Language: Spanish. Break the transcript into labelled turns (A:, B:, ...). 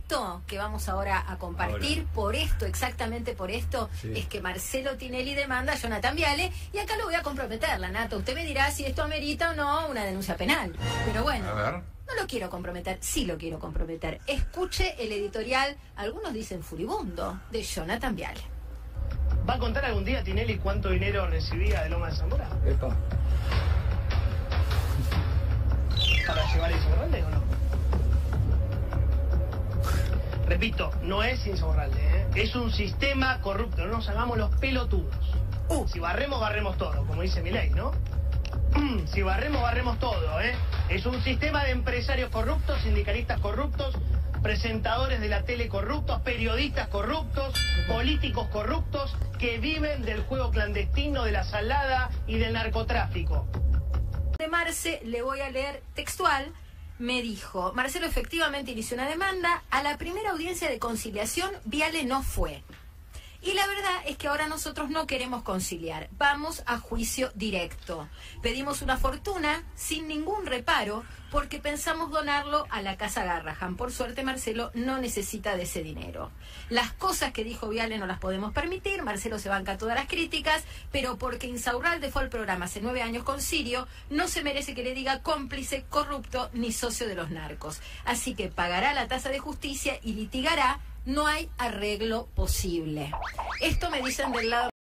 A: esto que vamos ahora a compartir, por esto, exactamente por esto,
B: sí,
A: es que Marcelo Tinelli demanda a Jonathan Viale, y acá lo voy a comprometer, la Nata. Usted me dirá si esto amerita o no una denuncia penal. Pero bueno,
B: a ver.
A: no lo quiero comprometer, sí lo quiero comprometer. Escuche el editorial, algunos dicen furibundo, de Jonathan Viale.
C: ¿Va a contar algún día Tinelli cuánto dinero recibía de Loma de Zamora?
B: Epa.
C: ¿Para llevar a Insaurralde o no? Repito, no es Insaurralde, ¿eh? Es un sistema corrupto, no nos hagamos los pelotudos. Si barremos, barremos todo, como dice Milei, ¿no? Si barremos, barremos todo, ¿eh? Es un sistema de empresarios corruptos, sindicalistas corruptos, presentadores de la tele corruptos, periodistas corruptos, políticos corruptos que viven del juego clandestino, de la salada y del narcotráfico.
A: De Marce, le voy a leer textual, me dijo: Marcelo efectivamente inició una demanda, a la primera audiencia de conciliación Viale no fue. Y la verdad es que ahora nosotros no queremos conciliar, vamos a juicio directo. Pedimos una fortuna sin ningún reparo porque pensamos donarlo a la Casa Garrahan. Por suerte Marcelo no necesita de ese dinero. Las cosas que dijo Viale no las podemos permitir, Marcelo se banca todas las críticas, pero porque Insaurralde fue al programa hace 9 años con Sirio, no se merece que le diga cómplice, corrupto ni socio de los narcos. Así que pagará la tasa de justicia y litigará. No hay arreglo posible. Esto me dicen del lado